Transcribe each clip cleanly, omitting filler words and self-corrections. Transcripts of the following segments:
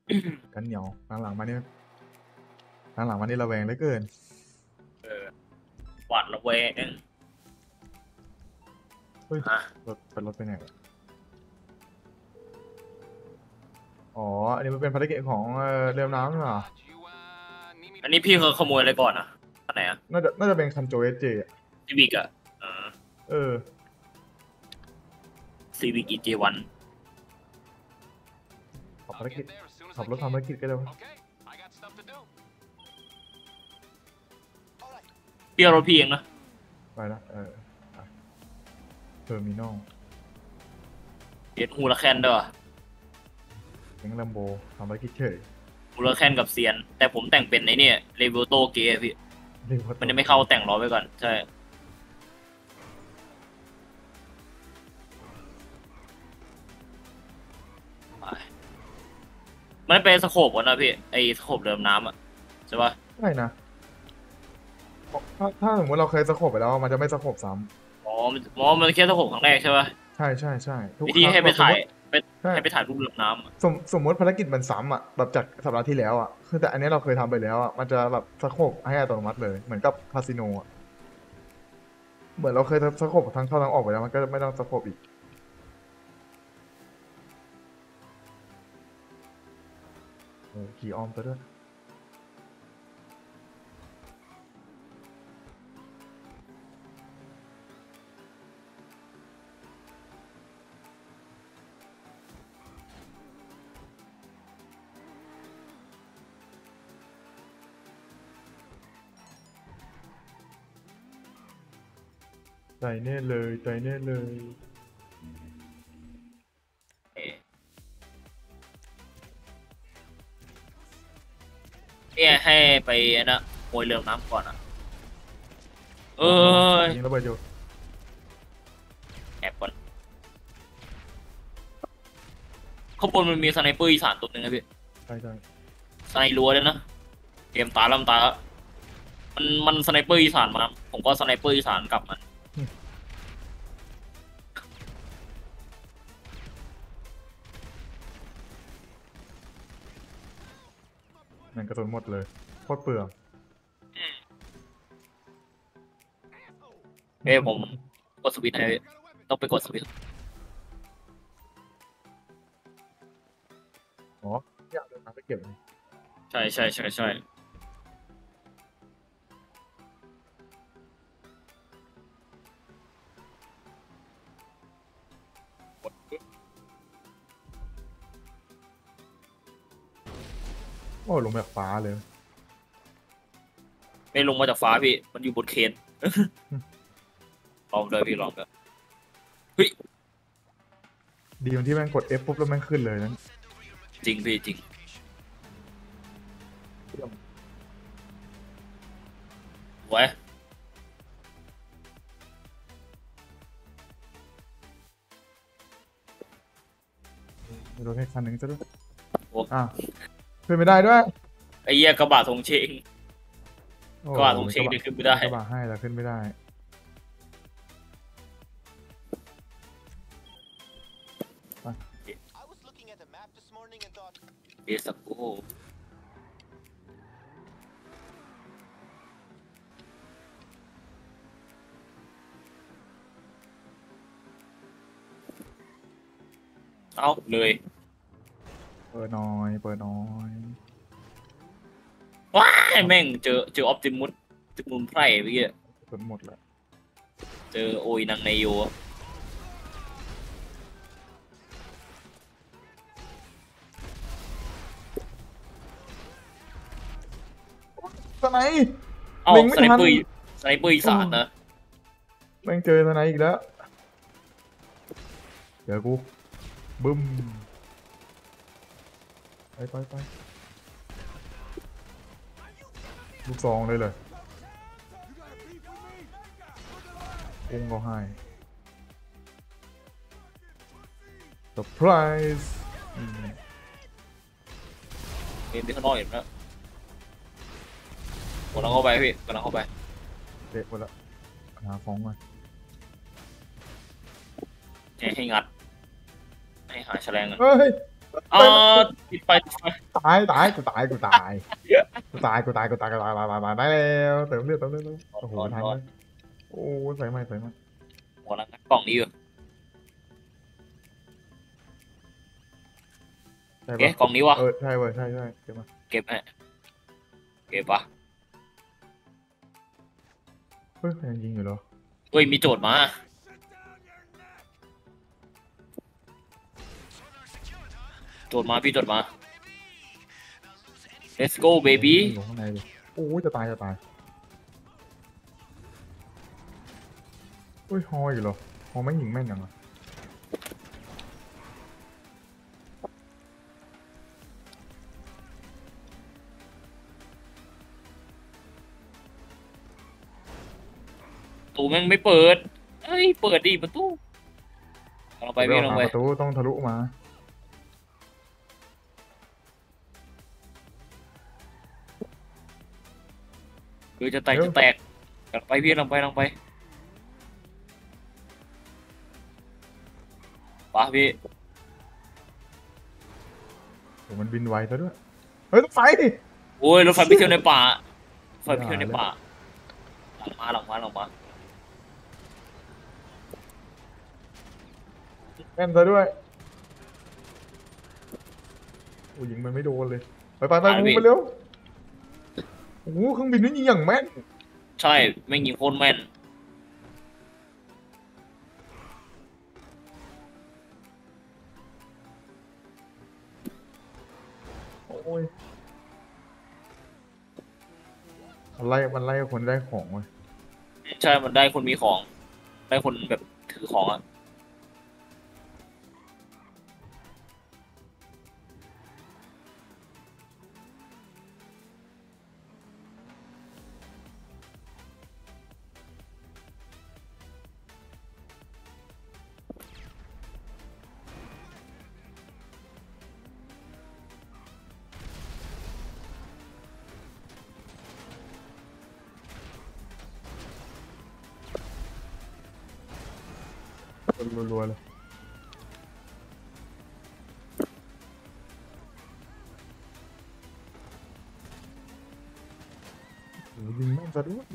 กันเหนียวหลังๆมานี่หลังๆมานี่ระแวงเหลือเกินเออหวาดระแวงเฮ้ยอ่ะรถไปไหนวะอ๋ออันนี้มันเป็นภารกิจของเรือดำน้ำนี่หว่าอันนี้พี่เขาขโมยอะไรก่อนอ่ะอันไหนอ่ะน่าจะเป็นคันโจเอสเจอ่ะซีวิกอ่ะเออซีวิกอีเจวันขับภารกิจขับรถทำภารกิจก็ได้วะพี่เอารถพี่เองนะไปละเทอร์มินอลเอ็ดฮูลาแคนด้วยวะแก๊งลัมโบทำภารกิจเฉยฮูลาแคนกับเซียน แต่ผมแต่งเป็นในเนี่ยเลเวลโตเกย์พี่มันจะไม่เข้าแต่งล้อไว้ก่อนใช่มันเป็นสโคปก่อนนะพี่ไอสโคปเดิมน้ำอ่ะใช่ปะใช่นะถ้าสมมติเราเคยสโคปไปแล้วมันจะไม่สโคปซ้มันแค่สโคปครั้งแรกใช่ปะำใช่ทุกวิธีครั้งให้ไปถ่ายไปใช่ให้ไปถ่ายรูปเรือน้ำอะสมมติภารกิจมันซ้ำอ่ะแบบจากสัปดาห์ที่แล้วอ่ะคือแต่อันนี้เราเคยทำไปแล้วอ่ะมันจะแบบสโคปให้อัตโนมัติเลยเหมือนกับคาสิโนอ่ะเหมือนเราเคยสโคปทั้งเข้าทั้งออกไปแล้วมันก็ไม่ต้องสโคปอีกขี่อ้อมตัวด้วยใจแน่เลยใจแน่เลยเนี่ยให้ไปนะโมยเรือน้ำก่อนอ่ะเออยิงระเบิดอยู่แอบก่อนข้างบนมันมีสไนเปอร์อีสานตัวหนึ่งนะพี่ใช่สไนรัวเลยนะเกมตาลำตามันสไนเปอร์อีสานมาผมก็สไนเปอร์อีสานกลับมันนั่นกระสุนหมดเลยโคตรเปลืองผมกดสวิตช์ให้ต้องไปกดสวิตช์อ๋ออยากเดินทางไปเก็บเลยใช่โอ้ลงแบบฟ้าเลยไม่ลงมาจากฟ้าพี่มันอยู่บนเคนลองเลยพี่ลองเลยเฮ้ยดีตรงที่แม่งกด F ปุ๊บแล้วแม่งขึ้นเลยนั้นจริงพี่จริงไว้รถแค่คันหนึ่งซะด้วยขึ้นไม่ได้ด้วยไอ้เหี้ยกระบะทงเชงโอ้กระบะทงเชงนี่ขึ้นไม่ได้กระบะให้แต่ขึ้นไม่ได้เอสักโอ้เอาเลยเปิดน้อยเปิดน้อยว้ายแม่งเจอออปติมุสไพร์เมื่อกี้เปิดหมดแล้วเจอโอยนางในโยสไนเอ้าลิงไม่ทันสไนเปอร์อีสานนะแม่งเจอสไนอีกแล้วเดี๋ยวกูบึ้มไปลูกซองเลยอุ้งก็ให้เซอร์ไพรส์เห็นที่ข้างนอกเห็นแล้วกำลังเข้าไปพี่กำลังเข้าไปเด็กหมดแล้วหาของมาให้งัดให้หาแฉลงอ่ะเฮ้ยอ่าติดไฟติดไฟตายได้แล้วเติมเลือดโอ้โหทันเลยโอ้ใส่ใหม่หัวนังกล่องนี้อยู่ใช่ปะเอ๊ะกล่องนี้วะใช่เว้ยใช่เก็บมาเก็บฮะเก็บปะเฮ้ยยังยิงอยู่เหรอเฮ้ยมีโจทย์มาโจทย์มาพี่โจทย์มา let's go โอ้ baby ไม่อยู่ข้างในเลยโอ้จะตายเฮ้ยฮออยู่เหรอฮอไม่ยิงแม่นยังอ่ะประตูแม่งไม่เปิดเอ้ยเปิดดิประตูลงไปพี่ลงไปประตูต้องทะลุมาคือจะแตกเร็วจะแตกลงไปพี่ลงไปปะพี่โอ้มันบินไวซะด้วยเฮ้ยรถไฟดิโอ้ยรถไฟไปเที่ยวในป่าไฟไปเที่ยวในป่าหลังมาแม่นซะด้วยโอ้ยิงมันไม่โดนเลยไปงูไปเร็วโอ้เครื่องบินนี่ยิงอย่างแม่นใช่ไม่งยิงโคตรแม่นโอ้ยมันไล่คนได้ของเว้ยใช่มันได้คนมีของได้คนแบบถือของอ่ะรัวๆเลยโอ้ยิงแม่นซะด้วย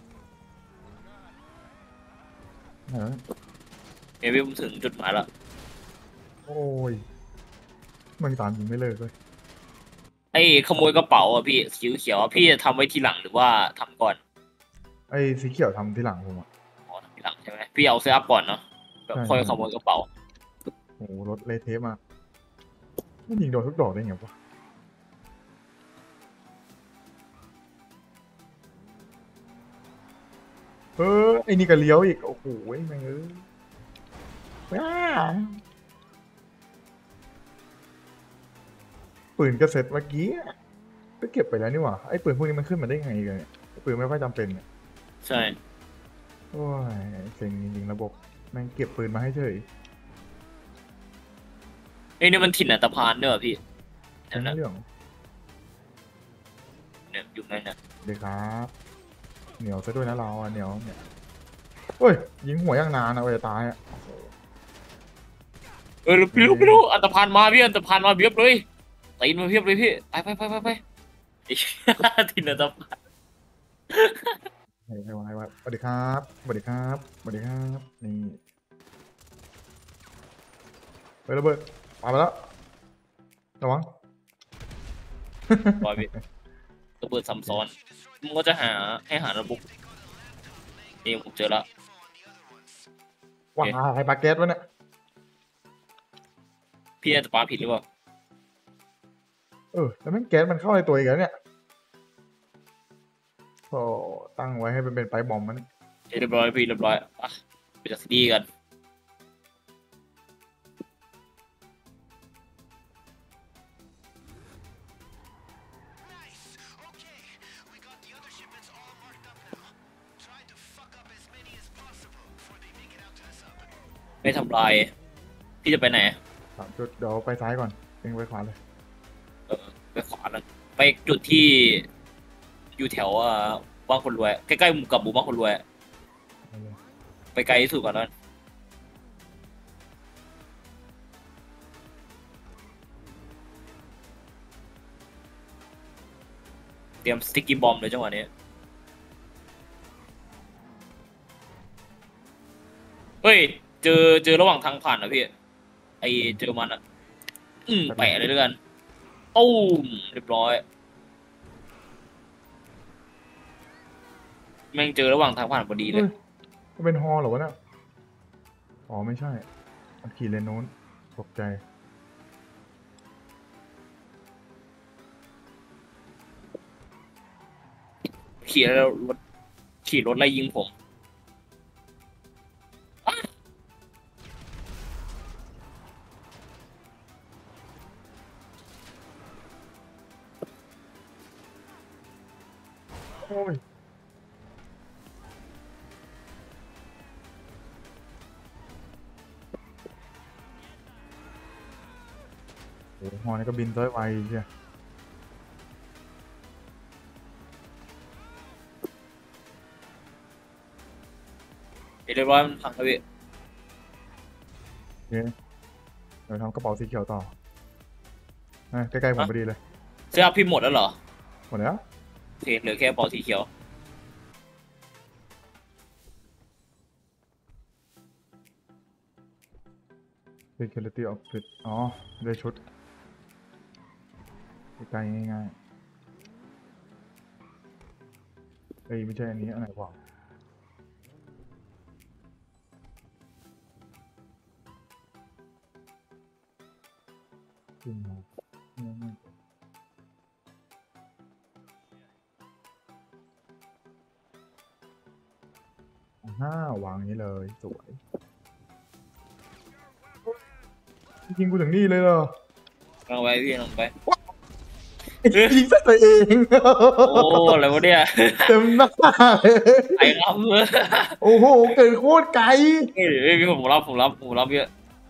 ไหนวะเอวิมถึงจุดหมายแล้วโอ้ยมันตามยิงไม่เลิกเลยไอ้ขโมยกระเป๋าอ่ะพี่สีเขียวๆอะพี่จะทำไว้ทีหลังหรือว่าทำก่อนไอ้สีเขียวทำที่หลังผมอ่ะอ๋อทำทีหลังใช่ไหมพี่เอาเซตอัพก่อนเนาะแบบค่อยใช่ขโมยกระเป๋าโอ้โหรถเละเทะมากมันยิงโดนทุกดอกได้ไงวะไอ้นี่ก็เลี้ยวอีกโอ้โหแม่งว้าปืนก็เซ็ตเมื่อกี้ก็เก็บไปแล้วนี่หว่าไอ้ปืนพวกนี้มันขึ้นมาได้ไงกันเนี่ยปืนไม่ค่อยจำเป็นเนี่ยใช่โอ้ยเซ็งจริงๆระบบแม่งเก็บปืนมาให้เฉยไอ้นี่มันถิ่นอันตพานเนอะพี่เดี๋เป็ยวนะนเรื่องเนี่ยอยู่ไหนเนี่ยเด็กครับเหนียวซะด้วยนะเราอะเหนียวเนี่ยเฮ้ยยิงหัวอย่างนานนะเว้ยจะตายอะเออไม่รู้อันตพานมาพี่อันตพานมาเพียบเลยตีนมาเพียบเลยพี่ไปไอ้ถิ่นอันตพานให้สวัสดีครับนี่เฮ้ยระเบิดมาแล้วระวังปล่อยพี่ระเบิดซ้ำซ้อนมึงก็จะหาระบบเองผมเจอละว้าใครปาแก๊สวะเนี่ยพี่อาจจะปาผิดหรือเปล่าแล้วแม่งแก๊สมันเข้าในตัวอีกแล้วเนี่ยโอ้ตั้งไว้ให้เป็นไปบอมมันเรียบร้อยพี่เรียบร้อยอ่ะไปจากซีดีกันไม่ทำลายพี่จะไปไหน 3 จุดเดี๋ยวไปซ้ายก่อนเองไปขวาเลยเออไปขวาแล้วไปจุดที่อยู่แถวบ้านคนรวยใกล้ๆกับหมู่บ้านคนรวยเอาเลยไปไกลที่สุดก่อนนั้นเตรียมสติ๊กกี้บอมเลยจังหวะนี้เฮ้ยเจอระหว่างทางผ่านนะพี่ไอเจอมันอ่ะแปะเลยด้วยกันตุ้มเรียบร้อยแม่งเจอระหว่างทางผ่านพอดีเลยมันเป็นฮอเหรอวะเนี่ยอ๋อไม่ใช่มันขี่เลนโน้นตกใจขี่แล้วรถขี่รถไล่ยิงผมโอ้ยโอ้โหฮอนี่ก็บินด้วยไวใช่เรียบร้อยมันพังแล้วพี่โอเคเดี๋ยวทำกระเป๋าสีเขียวต่อใกล้ๆผมพอดีเลยเสื้อพี่หมดแล้วเหรอหมดแล้วโอเคเหลือแค่ปอสีเขียว security outfit อ๋อได้ชุดใกล้ๆง่ายๆเอ้ยไม่ใช่อันนี้อันไหนวะจริงเหรอวางอย่างนี้เลยสวยยิงกูถึงนี่เลยเหรอลงไปพี่ลงไปยิงใส่ตัวเองโอ้อะไรวะเนี่ยเต็มหน้าเลยไอ้รับเลยโอ้โหเกิดโคตรไกลเฮ้ยผมรับเยอะ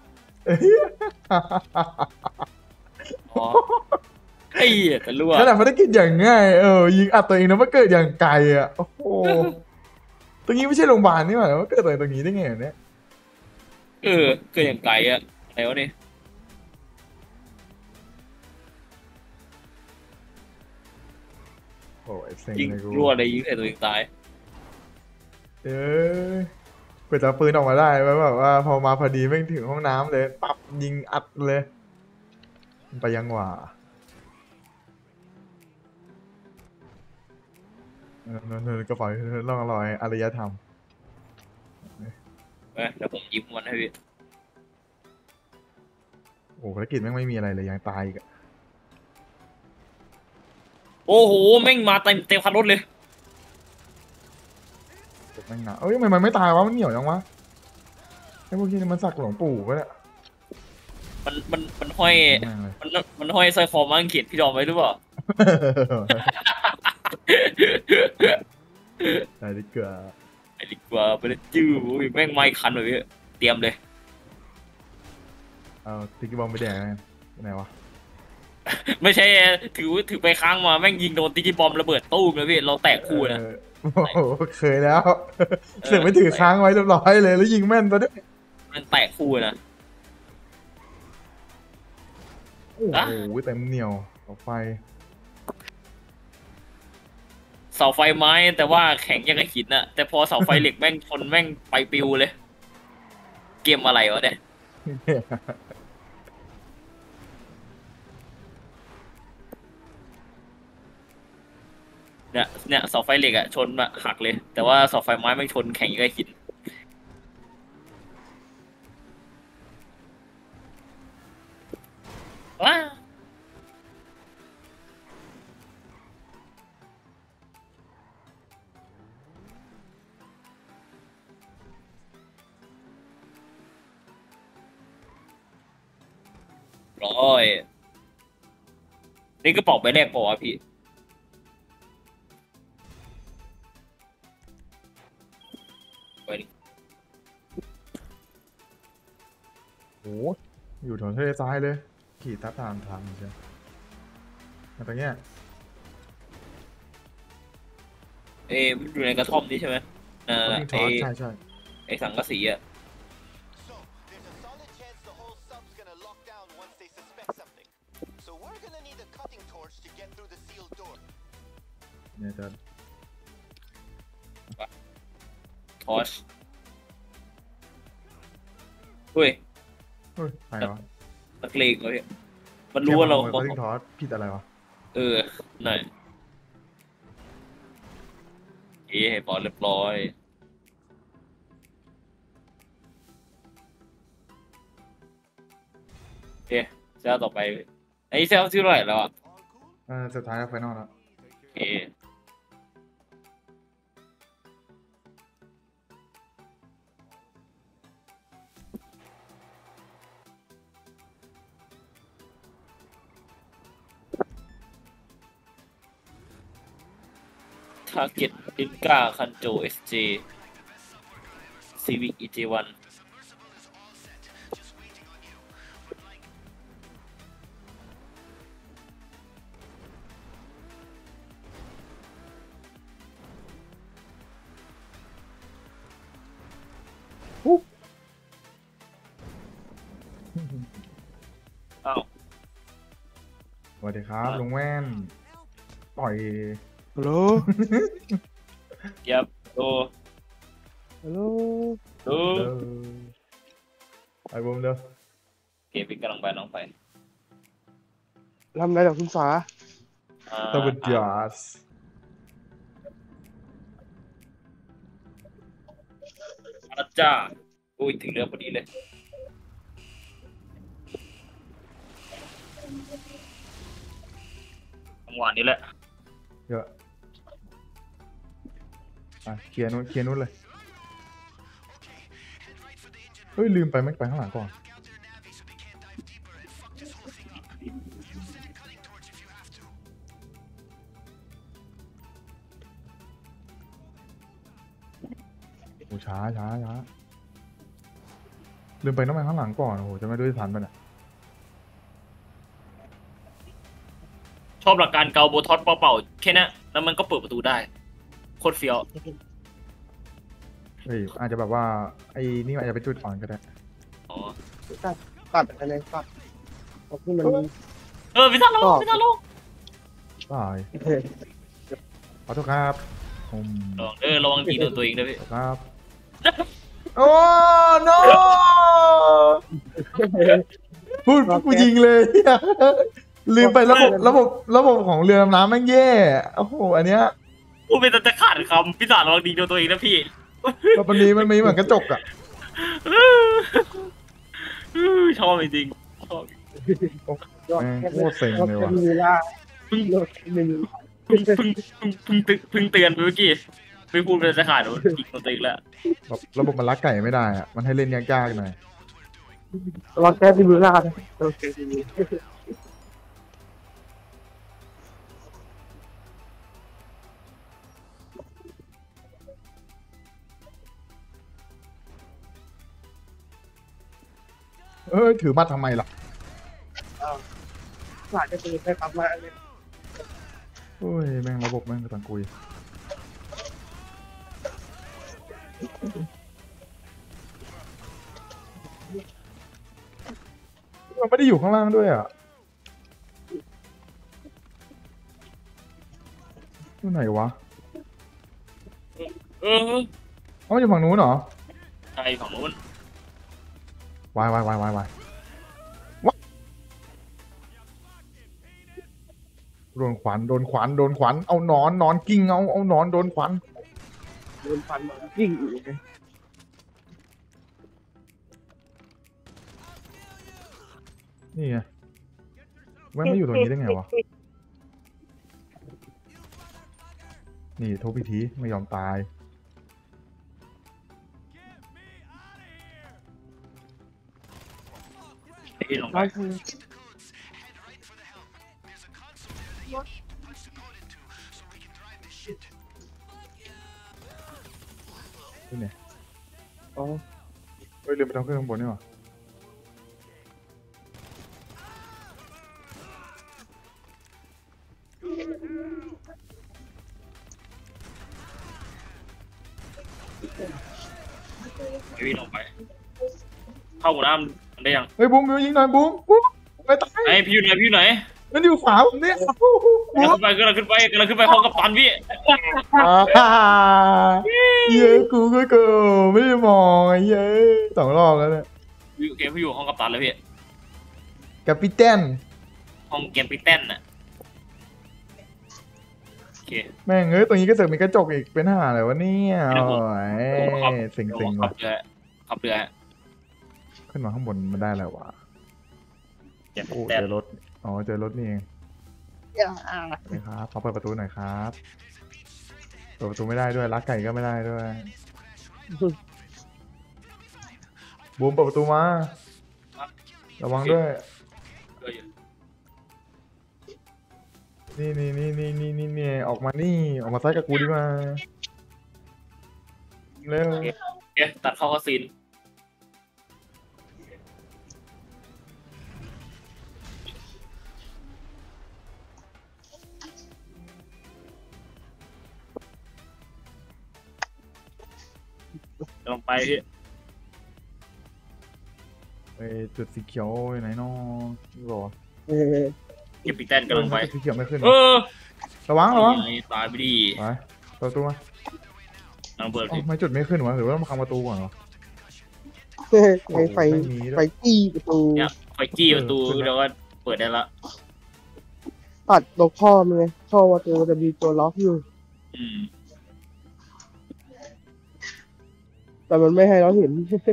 อ๋อไอ้แต่รั่วขนาดภารกิจอย่างง่ายยิงอัดตัวเองนะมันเกิดอย่างไกลอ่ะโอ้โหตรงนี้ไม่ใช่โรงพยาบาลนี่หว่ามันเกิดอะไรตรงนี้ได้ไงเนี่ยเกิดอย่างไกลอะอะไรวะเนี่ยโอ้ยเซ็งยิงเลยกูรั่วเลยยิงใส่ตัวเองตายเอ้ยเปิดจะปืนออกมาได้แบบว่าพอมาพอดีแม่งถึงห้องน้ำเลยปับยิงอัดเลยมันไปยังหว่าเนินกระเป๋าล่องรอยอารยธรรมเดี๋ยวผมยิ้มมันให้พี่โอ้ภารกิจแม่งไม่มีอะไรเลยยังตายอีกอะโอ้โหแม่งมาเต็มคันรถเลยแม่งหนาเอ้ยทำไมมันไม่ตายวะมันเหนียวยังวะไอ้พวกนี้มันสักหลวงปู่ก็เนี่ยมันห้อยแม่งเลยมันห้อยสร้อยคอมาอังกฤษพี่ดอมไว้หรือเปล่าได้ดีกว่าไอ้ดีกว่าไปเลยจื้ออุ้ยแม่งไม่คันเลยพี่เตรียมเลยเอาติ๊กบอมไปแดกไงไปไหนวะไม่ใช่ถือไปค้างมาแม่งยิงโดนติ๊กบอมระเบิดตู้มเลยพี่เราแตกคู่นะโอ้โหเคยแล้วเสือกไม่ถือค้างไว้เรียบร้อยเลยแล้วยิงแม่นซะด้วยมันแตกคู่นะโอ้โหเต็มเหนียวต่อไฟเสาไฟไม้แต่ว่าแข็งยังไงหินอะแต่พอเสาไฟเหล็กแม่งชนแม่งไปปิวเลย เกมอะไรวะเนี่ยเนี่ยเสาไฟเหล็กอะชนอะหักเลย แต่ว่าเสาไฟไม้แม่งชนแข็งยังไงหินว้าร้อยนี่กระเป๋าใบแรกเปล่าวะพี่ไปดิโอ้โหอยู่แถวทะเลทรายเลย ขี่ทับทางใช่มาตรงเนี้ยมันอยู่ในกระท่อมนี้ใช่ไหมวิ่งช็อตใช่ไอ้สังกะสีอะ So, there's a solid chance the whole sub's gonna lock down once they suspect something. So we're gonna need a cutting torch to get through the sealed door. เนี่ยจะทอชเฮ้ยเฮ้ยใครวะนักเลงวะพี่มันรู้ว่าเราเขาทิ้งทอสผิดอะไรวะเออหน่อยเอ๊ะบอลเรียบร้อยโอเคเซลต่อไปไอ้เซลที่เท่าไหร่แล้วอ่ะสุดท้ายแล้วไฟนอลแล้วโอเคทาร์เก็ตลินก้าคันโจ SJ ซีวิก EJ1 อ้าวสวัสดีครับลุงแว่นต่อยฮัลโหลยับโดฮัลโหลดูเด้อไอ้บูมเด้อเกมเป็นกำลังไปน้องไปทำอะไรกับคุณฟ้าสวัสดีครับอาจารย์อุ้ยถึงเรื่องพอดีเลยจังหวะนี้แหละเยอะเคลียร์นู้นเลยเฮ้ยลืมไปไม่ไปข้างหลังก่อนโอ้ช้าลืมไปต้องไปข้างหลังก่อนโอ้โหจะไม่ด้วยทันไปเนี่ยชอบหลักการเกาโบท็อตเป่าๆแค่นั้นแล้วมันก็เปิดประตูได้ โคตรเฟี้ยวเฮ้ยอาจจะแบบว่าไอ้นี่อาจจะเป็นจุดอ่อนก็ได้อ๋อตัดอะไรตัดเพราะที่มันพี่ท่านลงก็พี่ท่านลงบายขอโทษครับผมระวังตีโดนตัวเองด้วยพี่ครับ โอ้ no พูดยิงเลย ลืมไประบบของเรือดำน้ำแม่งแย่โอ้โหอันเนี้ยพูดเป็นจะขาดคำพี่ท่านระวังตีโดนตัวเองนะพี่แบบมันมีเหมือนกระจกอะชอบจริงๆชอบแม่งโคตรเซ็งเลยว่ะมีล่าเพิ่งรถหนึ่งเพิ่งเตือนไปเมื่อกี้ไม่พูดเป็นจะขาดโดนยิงตัวเองแล้วแบบระบบมันรักไก่ไม่ได้อะมันให้เล่นยากๆหน่อยรถแค่ที่มีล่านะโอเคดีถือมาทำไมล่ะอาจจะเป็นแค่ปั๊มมาเลยโอ้ยแม่งระบบแม่งกระตังกุยมันไม่ได้อยู่ข้างล่างด้วยอ่ะอยู่ไหนวะ เอามันอยู่ฝั่งนู้นเหรอใช่ฝั่งนู้นวายโดนขวัญเอาหนอนกิ้งเอาหนอนโดนขวัญโดนฟันมายิ่งอีกนี่ไงแว่นไม่อยู่ตรงนี้ได้ไงวะ นี่โทษพิธีไม่ยอมตายที่ลงไปนี่ไงอ๋อเฮ้ยลืมไปทำเครื่องข้างบนนี่หว่าพี่ลงไปเข้าหัวน้ำได้ยังเฮ้ยบูมยิงหน่อยบูมไปตายไอพี่อยู่ไหนมันอยู่ขวาผมเนี่ยกำลังขึ้นไปห้องกัปตันพี่เย้กูก็เกิไม่ได้มองไอ้เย้2 รอบแล้วเนี่ยโอเคพี่อยู่ห้องกัปตันแล้วพี่กับพี่แตนห้องเกมปิเต้นน่ะโอเคแม่งตรงนี้ก็เสือกมีกระจกอีกเป็นห่าอะไรวะเนี่ยโอ้ยสิงขัว่ะบเรือขับเรือขึ้นมาข้างบนมันได้แล้ววะเกมโอ้ปิเต้นเจอรถอ๋อเจอรถนี่เองสวัสดีครับขอเปิดประตูหน่อยครับเปิดประตูไม่ได้ด้วยลักไก่ก็ไม่ได้ด้วยบูมเปิดประตูมาระวังด้วยเรืออยู่นี่ออกมานี่ออกมาซ้ายกับกูดีกว่าเร็วโอเคตัดเข้าคาซีนลงไปพี่ไอ้จุดสีเขียวอยู่ไหนน้อนี่บอกเกมปิเต้นกำลังไปจุดสีเขียวไม่ขึ้นระวัง ตายไปดีไปเปิดประตูมาลองเปิดเอ้าพี่ไม่จุดไม่ขึ้นวะหรือว่าต้องมาคังประตูก่อนเหรอไฟจี้ประตูเนี่ยไฟจี้ประตูแล้วก็เปิดได้ละตัดตรงท่อมันไงท่อประตูจะมีตัวล็อกอยู่อืมแต่มันไม่ให้เราเห็น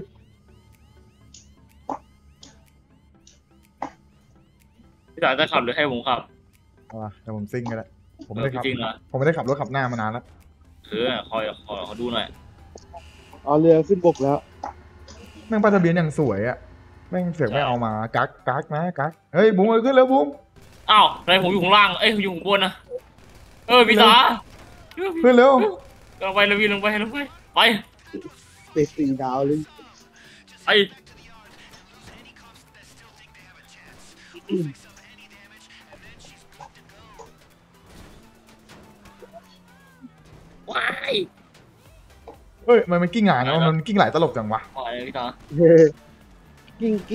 พี่สายจะขับหรือให้ผมขับเอาล่ะเดี๋ยวผมซิ่งกันละผมไม่ได้ขับจริงเหรอผมไม่ได้ขับรถขับหน้ามานานแล้วคอยดูหน่อยเอาเรือขึ้นบกแล้วแม่งป้ายทะเบียนอย่างสวยอะแม่งเสือกไม่เอามากักนะกักเฮ้ยบุ้งขึ้นแล้วบุ้งอ้าวทำไมผมอยู่ข้างล่างเอ้ยผมอยู่ข้างบนนะพี่สาขึ้นเร็วลงไปเลยพี่ลงไปไปเตะ4 ดาวเลยไปว้ายเฮ้ยมันกิ้งหงายนะมันกิ้งหลายตลบจังวะปล่อยเลยพี่สากิ้ง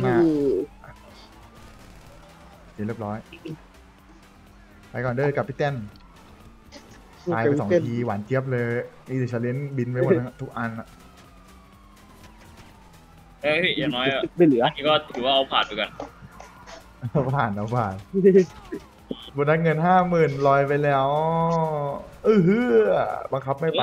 เรียบร้อยไปก่อนเด้อกับพี่แตนตายไป2 ทีหวานเจี๊ยบเลยนี่เดชเลนบินไปหมดทุกอันอะพี่อย่างน้อยอ่ะไม่เหลืออันนี้ก็ถือว่าเอาผ่านไปก่อนผ่านโบนัสเงิน50,000ลอยไปแล้วฮือบังคับไม่ไป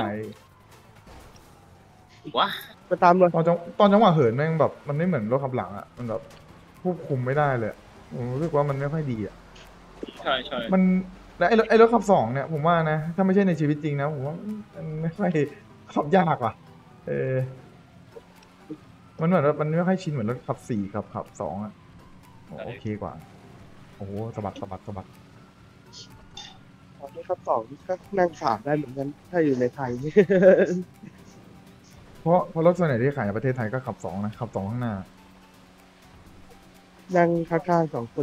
ว้าไปตามเลยตอนจังหวะเหินแม่งแบบมันไม่เหมือนรถขับหลังอ่ะมันแบบควบคุมไม่ได้เลยผมรู้สึกว่ามันไม่ค่อยดีอ่ะใช่มันและไอ้รถขับ2เนี่ยผมว่านะถ้าไม่ใช่ในชีวิตจริงนะผมว่ามันไม่ค่อยขับยากว่ะมันเหมือนว่ามันไม่ค่อยชินเหมือนรถขับ4ขับ2อ่ะโอเคกว่าโอ้โหสะบัดตอนนี้ครับ2ก็นั่งขาได้เหมือนกันถ้าอยู่ในไทยเพราะรถส่วนใหญ่ที่ขายในประเทศไทยก็ขับ2นะขับ2ข้างหน้านั่งข้างๆ2 คน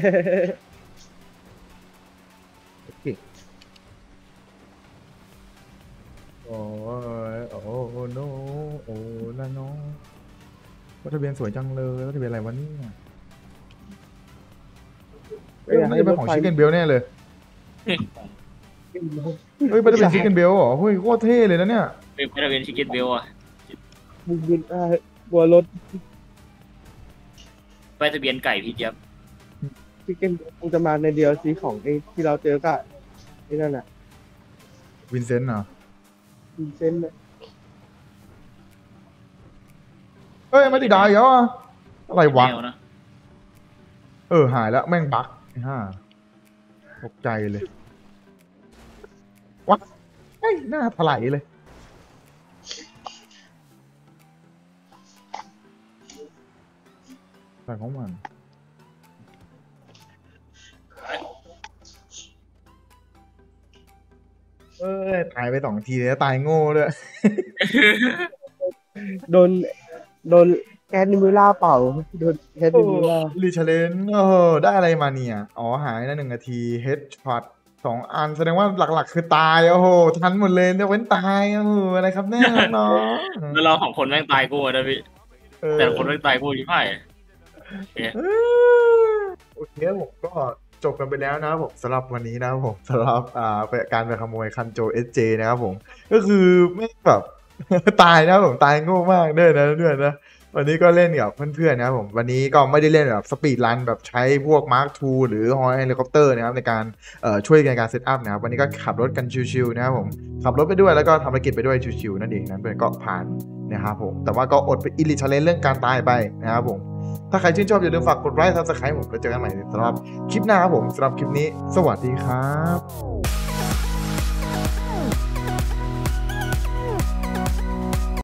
โอ้ยโอ้โนโอ้ละน้องว่าทะเบียนสวยจังเลยว่าทะเบียนอะไรวะเนี่ยน่าจะเป็นของชิคเก้นเบลแน่เลยเฮ้ยมันจะเป็นชิคเก้นเบลเหรอเฮ้ยโคตรเท่เลยนะเนี่ยเป็นไม่ได้เป็นชิคเก้นเบลอ่ะบุญบัวรถไปทะเบียนไก่พี่เจี๊ยบที่เกมคงจะมาใน DLC ของไอ้ที่เราเจอก็ไอ้นั่นน่ะวินเซนต์เหรอวินเซนต์น่ะเฮ้ยไม่ติดดาวอีกแล้วอะอะไรวะแนวนะหายแล้วแม่งบั๊กไอ้ห่าตกใจเลยวัดเฮ้ยหน้าถลายเลยแต่ของมันตายไป2 ทีแล้วตายโง่ด้วยโดนแกนนิมูล่าเป่าโดนแกนนิมูล่ารีชาเลนได้อะไรมาเนี่ย อ๋อ หายนะ1 นาทีเฮดช็อต2 อันแสดงว่าหลักๆคือตาย โอ้โห ทันหมดเลยจะเว้นตายโอ้โหอะไรครับเนี่ยน้องแล้วเราของคนแม่งตายกูนะพี่แต่คนแม่งตายกูยิ่งไพ่โอเคผมก็จบกันไปแล้วนะครับผมสำหรับวันนี้นะครับผมสำหรับการไปขโมยคันโจ SJ นะครับผมก็คือไม่แบบ ตายนะครับผมตายโง่มากด้วยนะวันนี้ก็เล่นกับเพื่อนๆนะครับผมวันนี้ก็ไม่ได้เล่นแบบสปีดรันแบบใช้พวก Mark II หรือฮอเฮลิคอปเตอร์นะครับในการช่วยในการเซตอัพนะครับวันนี้ก็ขับรถกันชิวๆนะครับผมขับรถไปด้วยแล้วก็ทำภารกิจไปด้วยชิวๆนั่นเองนะเพื่อนก็ผ่านนะครับผมแต่ว่าก็อดไปอิลิชาเลนเรื่องการตายไปนะครับผมถ้าใครชื่นชอบอย่าลืมฝากกดไลค์ซับสไครต์ผมแล้วเจอกันใหม่สำหรับคลิปหน้าครับผมสำหรับคลิปนี้สวัสดีครับ